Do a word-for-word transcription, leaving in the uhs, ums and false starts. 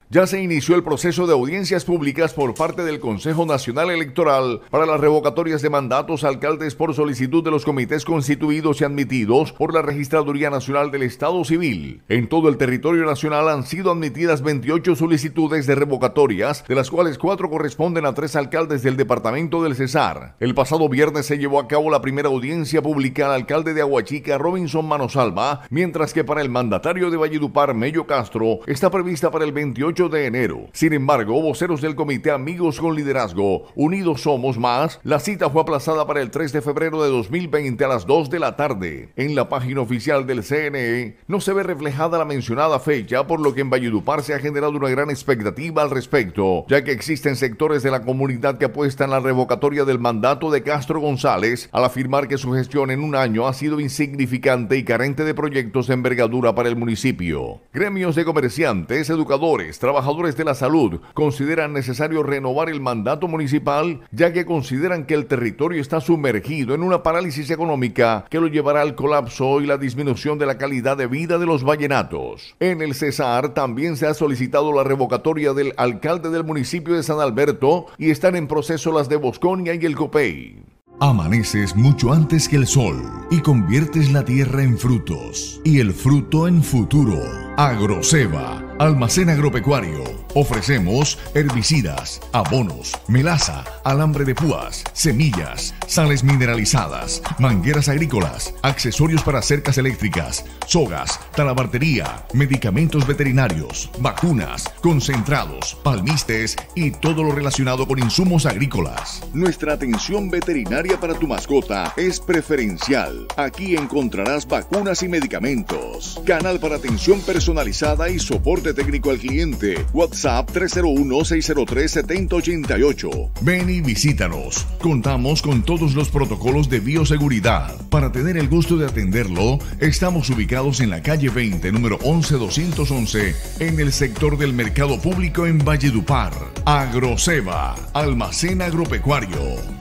Ya se inició el proceso de audiencias públicas por parte del Consejo Nacional Electoral para las revocatorias de mandatos a alcaldes por solicitud de los comités constituidos y admitidos por la Registraduría Nacional del Estado Civil. En todo el territorio nacional han sido admitidas veintiocho solicitudes de revocatorias, de las cuales cuatro corresponden a tres alcaldes del departamento del Cesar. El pasado viernes se llevó a cabo la primera audiencia pública al alcalde de Aguachica, Robinson Manosalva, mientras que para el mandatario de Valledupar, Mello Castro, está prevista para el veintiocho de enero. Sin embargo, voceros del comité Amigos con Liderazgo, Unidos Somos Más, la cita fue aplazada para el tres de febrero de dos mil veinte a las dos de la tarde. En la página oficial del C N E no se ve reflejada la mencionada fecha, por lo que en Valledupar se ha generado una gran expectativa al respecto, ya que existen sectores de la comunidad que apuestan a la revocatoria del mandato de Castro González, al afirmar que su gestión en un año ha sido insignificante y carente de proyectos de envergadura para el municipio. Gremios de comerciantes, educadores, trabajadores de la salud consideran necesario renovar el mandato municipal, ya que consideran que el territorio está sumergido en una parálisis económica que lo llevará al colapso y la disminución de la calidad de vida de los vallenatos. En el Cesar también se ha solicitado la revocatoria del alcalde del municipio de San Alberto y están en proceso las de Bosconia y el Copey. Amaneces mucho antes que el sol y conviertes la tierra en frutos y el fruto en futuro. Agroceba, almacén agropecuario. Ofrecemos herbicidas, abonos, melaza, alambre de púas, semillas, sales mineralizadas, mangueras agrícolas, accesorios para cercas eléctricas, sogas, talabartería, medicamentos veterinarios, vacunas, concentrados, palmistes y todo lo relacionado con insumos agrícolas. Nuestra atención veterinaria para tu mascota es preferencial. Aquí encontrarás vacunas y medicamentos. Canal para atención personalizada y soporte técnico al cliente. WhatsApp tres cero uno, seis cero tres, siete cero ocho ocho. Ven y visítanos. Contamos con todos los protocolos de bioseguridad. Para tener el gusto de atenderlo, estamos ubicados en la calle veinte, número once doscientos once, en el sector del Mercado Público en Valledupar. Agroceba, almacén agropecuario.